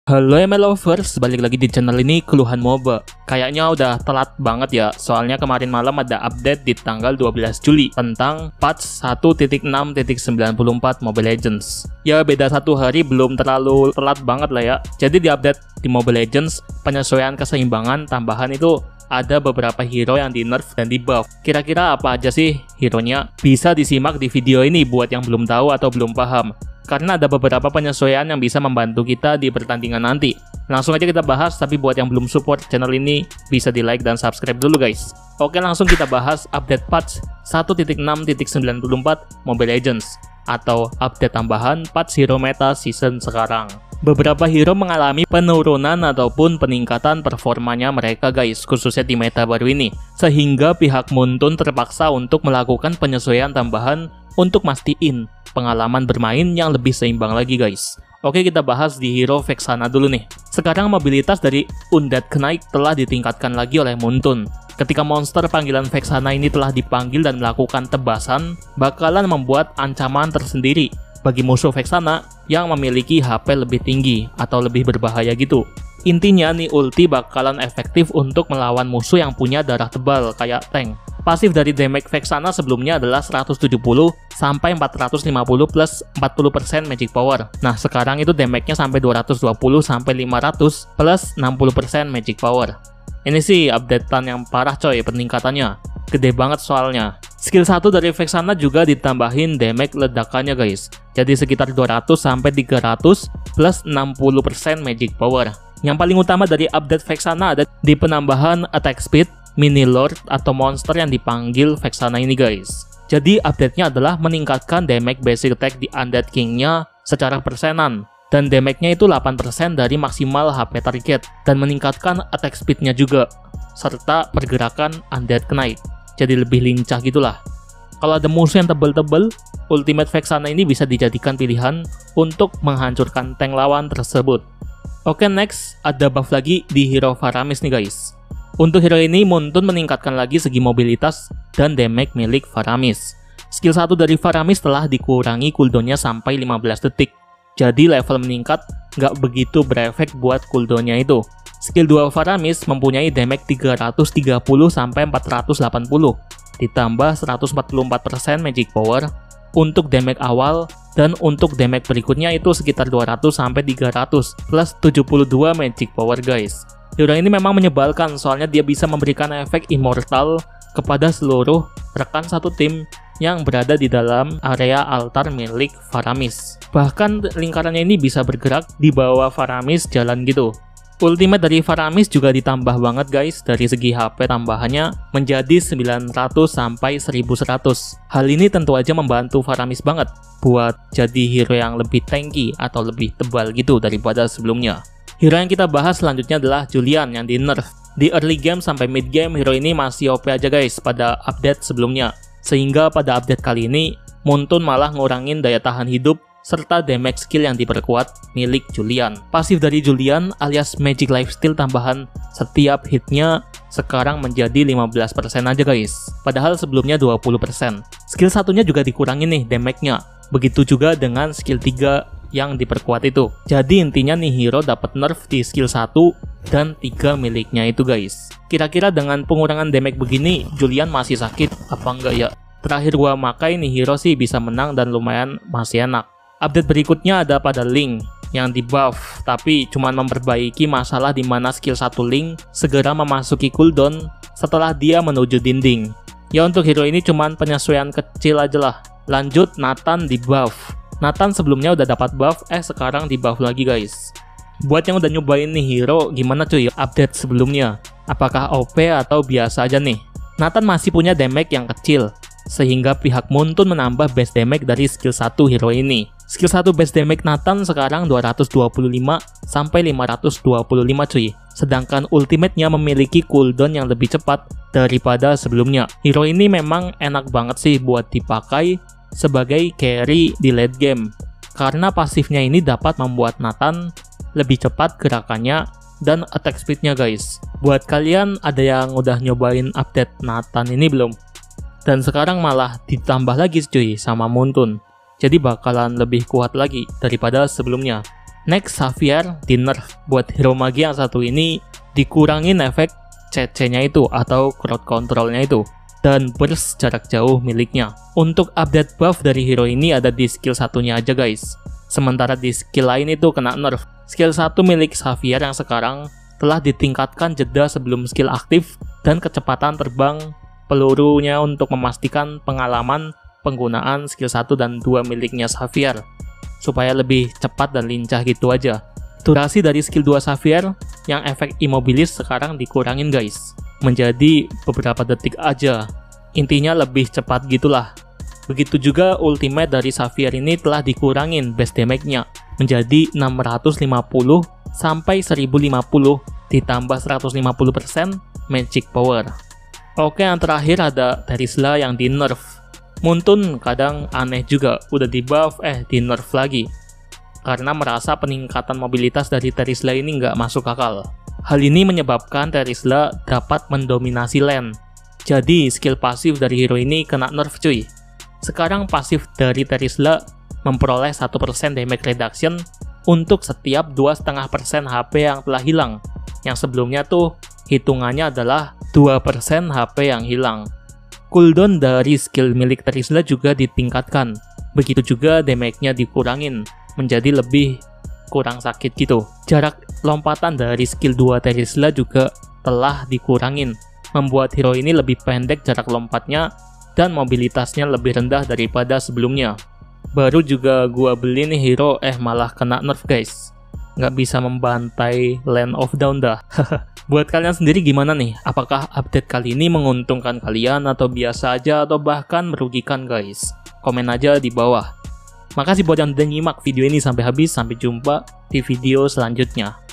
Halo ML lovers, balik lagi di channel ini Keluhan MOBA. Kayaknya udah telat banget ya, soalnya kemarin malam ada update di tanggal 12 Juli tentang patch 1.6.94 Mobile Legends. Ya beda satu hari, belum terlalu telat banget lah ya. Jadi di update di Mobile Legends, penyesuaian keseimbangan tambahan itu ada beberapa hero yang di nerf dan di buff. Kira-kira apa aja sih hero-nya? Bisa disimak di video ini buat yang belum tahu atau belum paham. Karena ada beberapa penyesuaian yang bisa membantu kita di pertandingan nanti. Langsung aja kita bahas, tapi buat yang belum support channel ini, bisa di like dan subscribe dulu guys. Oke, langsung kita bahas update patch 1.6.94 Mobile Legends, atau update tambahan patch hero meta season sekarang. Beberapa hero mengalami penurunan ataupun peningkatan performanya mereka guys, khususnya di meta baru ini. Sehingga pihak Moonton terpaksa untuk melakukan penyesuaian tambahan untuk mastiin pengalaman bermain yang lebih seimbang lagi guys. Oke, kita bahas di hero Vexana dulu nih. Sekarang mobilitas dari Undead Knight telah ditingkatkan lagi oleh Moonton. Ketika monster panggilan Vexana ini telah dipanggil dan melakukan tebasan, bakalan membuat ancaman tersendiri bagi musuh Vexana yang memiliki HP lebih tinggi atau lebih berbahaya gitu. Intinya nih, ulti bakalan efektif untuk melawan musuh yang punya darah tebal kayak tank. Pasif dari damage Vexana sebelumnya adalah 170 sampai 450 plus 40% magic power. Nah, sekarang itu damage-nya sampai 220 sampai 500 plus 60% magic power. Ini sih updatean yang parah coy, peningkatannya gede banget soalnya. Skill 1 dari Vexana juga ditambahin damage ledakannya guys. Jadi sekitar 200 sampai 300 plus 60% magic power. Yang paling utama dari update Vexana ada di penambahan attack speed mini lord atau monster yang dipanggil Vexana ini guys. Jadi update-nya adalah meningkatkan damage basic attack di Undead King-nya secara persenan, dan damage-nya itu 8% dari maksimal HP target, dan meningkatkan attack speed-nya juga, serta pergerakan Undead Knight jadi lebih lincah gitulah. Kalau ada musuh yang tebel-tebel, ultimate Vexana ini bisa dijadikan pilihan untuk menghancurkan tank lawan tersebut. Oke, next ada buff lagi di hero Faramis nih guys. Untuk hero ini, Moonton meningkatkan lagi segi mobilitas dan damage milik Faramis. Skill 1 dari Faramis telah dikurangi cooldownnya sampai 15 detik. Jadi level meningkat nggak begitu berefek buat cooldownnya itu. Skill 2 Faramis mempunyai damage 330 sampai 480, ditambah 144% magic power untuk damage awal, dan untuk damage berikutnya itu sekitar 200 sampai 300 plus 72 magic power guys. Hero ini memang menyebalkan soalnya dia bisa memberikan efek immortal kepada seluruh rekan satu tim yang berada di dalam area altar milik Faramis. Bahkan lingkarannya ini bisa bergerak di bawah Faramis jalan gitu. Ultimate dari Faramis juga ditambah banget guys, dari segi HP tambahannya menjadi 900 sampai 1100. Hal ini tentu aja membantu Faramis banget buat jadi hero yang lebih tanky atau lebih tebal gitu daripada sebelumnya. Hero yang kita bahas selanjutnya adalah Julian yang di nerf. Di early game sampai mid game, hero ini masih OP aja guys pada update sebelumnya. Sehingga pada update kali ini, Moonton malah ngurangin daya tahan hidup serta damage skill yang diperkuat milik Julian. Pasif dari Julian alias magic lifesteal tambahan setiap hitnya sekarang menjadi 15% aja guys. Padahal sebelumnya 20%. Skill satunya juga dikurangin nih damage-nya. Begitu juga dengan skill 3 yang diperkuat itu. Jadi intinya nih, hero dapat nerf di skill 1 dan 3 miliknya itu guys. Kira-kira dengan pengurangan damage begini, Julian masih sakit apa enggak ya? Terakhir gua makai nih, hero sih bisa menang dan lumayan masih enak. Update berikutnya ada pada Link yang di buff, tapi cuman memperbaiki masalah di mana skill 1 Link segera memasuki cooldown setelah dia menuju dinding. Ya untuk hero ini cuman penyesuaian kecil aja lah. Lanjut, Nathan di buff. Nathan sebelumnya udah dapat buff, sekarang di buff lagi guys. Buat yang udah nyobain nih hero, gimana cuy update sebelumnya? Apakah OP atau biasa aja nih? Nathan masih punya damage yang kecil, sehingga pihak Moonton menambah base damage dari skill 1 hero ini. Skill 1 base damage Nathan sekarang 225 sampai 525 cuy. Sedangkan ultimate-nya memiliki cooldown yang lebih cepat daripada sebelumnya. Hero ini memang enak banget sih buat dipakai sebagai carry di late game, karena pasifnya ini dapat membuat Nathan lebih cepat gerakannya dan attack speednya guys. Buat kalian ada yang udah nyobain update Nathan ini belum? Dan sekarang malah ditambah lagi cuy sama Moonton. Jadi bakalan lebih kuat lagi daripada sebelumnya. Next, Xavier di nerf. Buat hero magi yang satu ini dikurangin efek CC-nya itu atau crowd control-nya itu, dan burst jarak jauh miliknya. Untuk update buff dari hero ini ada di skill satunya aja guys. Sementara di skill lain itu kena nerf. Skill 1 milik Xavier yang sekarang telah ditingkatkan jeda sebelum skill aktif dan kecepatan terbang pelurunya untuk memastikan pengalaman penggunaan skill 1 dan 2 miliknya Xavier, supaya lebih cepat dan lincah gitu aja. Durasi dari skill 2 Xavier yang efek immobilis sekarang dikurangin guys, menjadi beberapa detik aja. Intinya lebih cepat gitulah. Begitu juga ultimate dari Xavier ini telah dikurangin base damage-nya menjadi 650 sampai 1050 ditambah 150% magic power. Oke, yang terakhir ada Terizla yang di nerf. Muntun kadang aneh juga, udah di buff di nerf lagi. Karena merasa peningkatan mobilitas dari Terizla ini nggak masuk akal. Hal ini menyebabkan Terizla dapat mendominasi lane. Jadi skill pasif dari hero ini kena nerf cuy. Sekarang pasif dari Terizla memperoleh 1% damage reduction untuk setiap 2,5% HP yang telah hilang. Yang sebelumnya tuh hitungannya adalah 2% HP yang hilang. Cooldown dari skill milik Terizla juga ditingkatkan. Begitu juga damage-nya dikurangin menjadi lebih kurang sakit gitu. Jarak lompatan dari skill 2 Terizla juga telah dikurangin, membuat hero ini lebih pendek jarak lompatnya dan mobilitasnya lebih rendah daripada sebelumnya. Baru juga gua beli nih hero malah kena nerf guys. Nggak bisa membantai Land of Dawn dah. Buat kalian sendiri gimana nih? Apakah update kali ini menguntungkan kalian atau biasa aja atau bahkan merugikan guys? Komen aja di bawah. Makasih buat yang udah nyimak video ini sampai habis. Sampai jumpa di video selanjutnya.